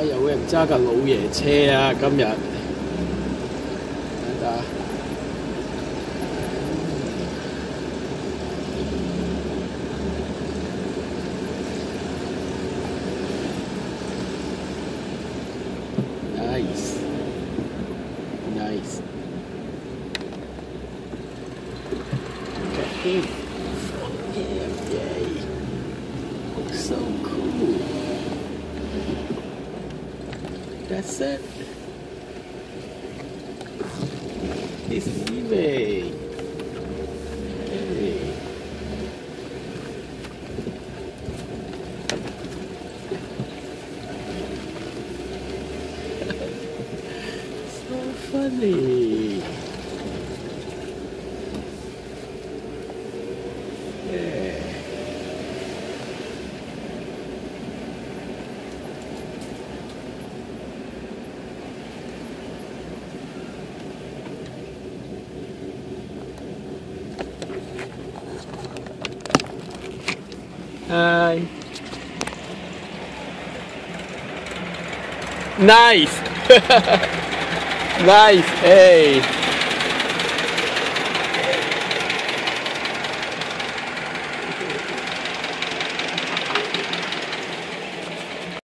有人揸架老爺車啊！今日睇下。Nice. Nice. Okay. Yeah, yay. Looks so cool. That's it. It's leaving. Hey. So funny. Yeah. Hi. Nice. Nice. Hey.